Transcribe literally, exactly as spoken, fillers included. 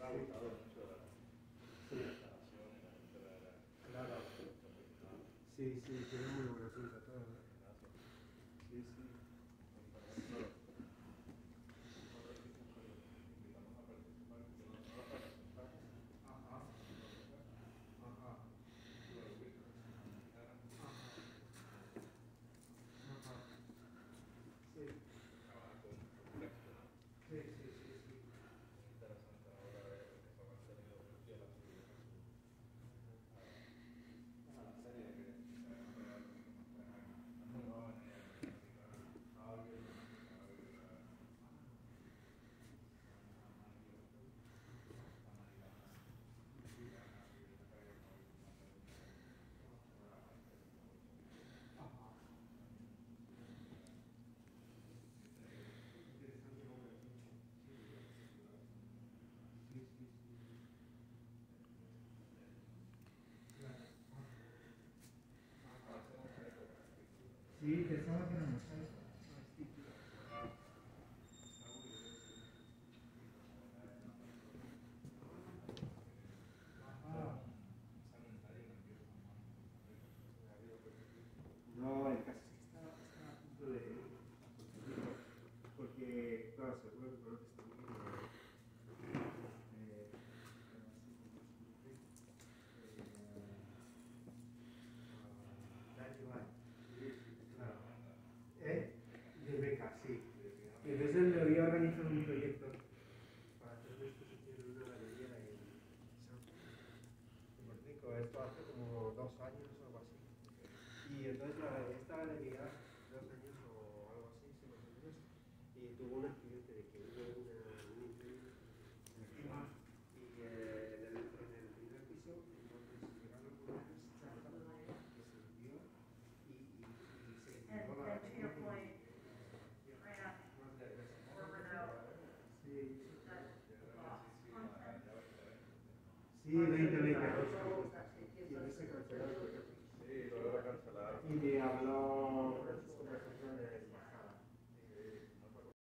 ha gustado mucho la, sí. la instalación y la gente la, la, Claro. la profesional. Sí, sí, tiene muy buena pinta todo, ¿no? Gracias. Sí, sí. Por ejemplo, otro sitio que invitamos a participar, que no, no lo representamos, Ajá, haciendo cosas, ajá, lo ubicas en Instagram, ajá, ajá. Sí, trabaja con, con texto, ¿no? sí, sí, sí, sí. Muy interesante ahora ver que se ha mantenido muy fiel a su, a su a, a la serie que, que se habían pegado los últimos tres años. Es muy joven ella, me dedica a audio, a audio, a, se llama Mario, está Marilana, Marilana Rivera, que hoy no sé dónde la gente de Estados Unidos. Ajá. También ella increíble. Interesante hombre, mucho. Sí, espectacular. Sí, sí, sí. Claro. Ajá. Parece mosaico la escritura. Sí, pensaba que era mosaico. No, es típico. Está orgulloso y como ella es una persona que Ajá. era un, un cementerio en el viejo San Juan en Costa Rica, no sé si has ido por ese sitio. No, el caso es que estaba, estaba a punto de ir a Puerto Rico, porque, claro, seguro que conoces también eh, así como su nombre, eh, a Daddy White, La claro, banda ¿eh? De beca, sí. de Piano Y Bar. entonces me había organizado un proyecto para hacer una exposición en una galería en Sanford, en Puerto Rico, esto hace como dos años o algo así. Okay. Y entonces la, esta galería hace dos años o algo así, sí, más o menos, y tuvo un accidente de que hubo una, un incendio encima y eh, en, el, en el primer piso, entonces llegaron los bomberos, echaron toda la madera que se hundió y, y, y se And, inundó la and to your galería point, y, y desapareció. right after, Más de De, tres. de or momento without por ahora, Sí, that yo creo que loss sí, sí, ya, content. ya veinte veinte, ¿no? sí, veinte veinte, dos